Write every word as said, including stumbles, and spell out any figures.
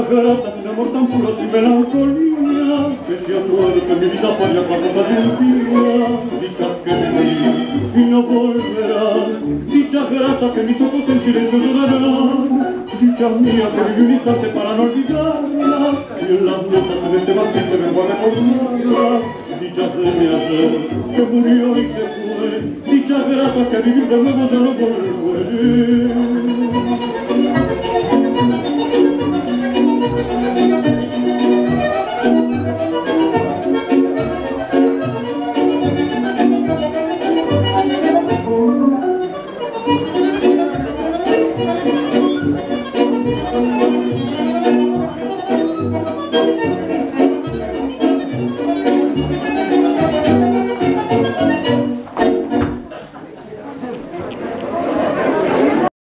grata, un amor tan puro sin melancolía, que se aduerme mi vida falla cuando sale un día. Dicha que me di y no volverán, dicha grata que mis ojos en silencio llorarán, dicha mía que viví un instante para no olvidarla, y en las notas de este vacío vengo a recordarla. Dicha de mi ayer que murió y se fue, dicha grata que vivir de nuevo ya no volveré.